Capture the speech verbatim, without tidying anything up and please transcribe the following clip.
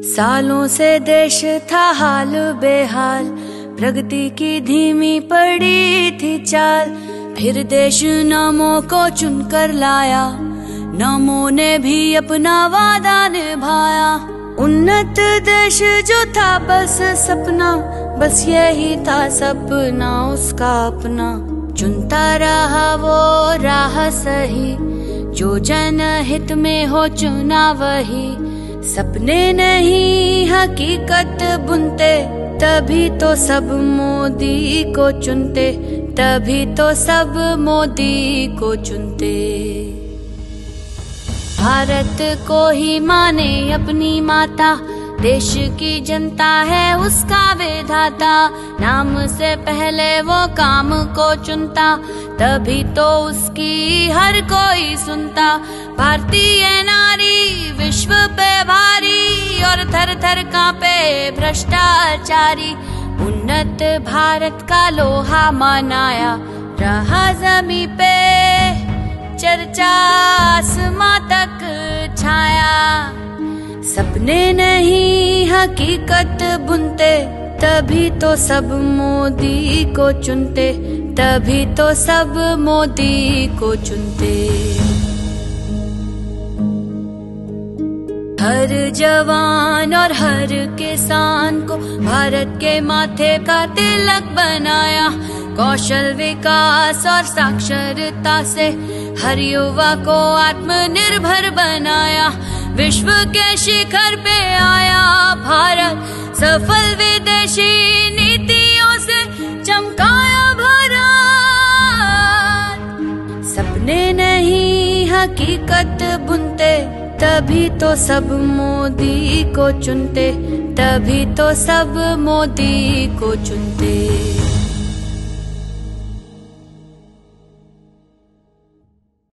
सालों से देश था हाल बेहाल, प्रगति की धीमी पड़ी थी चाल। फिर देश नामों को चुनकर लाया, नामों ने भी अपना वादा निभाया। उन्नत देश जो था बस सपना, बस यही था सपना उसका अपना। चुनता रहा वो राह सही, जो जनहित में हो चुना वही। सपने नहीं हकीकत बुनते, तभी तो सब मोदी को चुनते, तभी तो सब मोदी को चुनते। भारत को ही माने अपनी माता, देश की जनता है उसका विधाता। नाम से पहले वो काम को चुनता, तभी तो उसकी हर कोई सुनता। भारतीय नारी विश्व पे भारी, और थर थर कांपे भ्रष्टाचारी। उन्नत भारत का लोहा मनाया, रहा जमी पे चर्चा आसमां तक छाया। सपने नहीं हकीकत बुनते, तभी तो सब मोदी को चुनते, तभी तो सब मोदी को चुनते। हर जवान और हर किसान को भारत के माथे का तिलक बनाया। कौशल विकास और साक्षरता से हर युवा को आत्मनिर्भर बनाया। विश्व के शिखर पे आया भारत, सफल विदेशी नीतियों से चमकाया भारत। सपने नहीं हकीकत बुनते, तभी तो सब मोदी को चुनते, तभी तो सब मोदी को चुनते।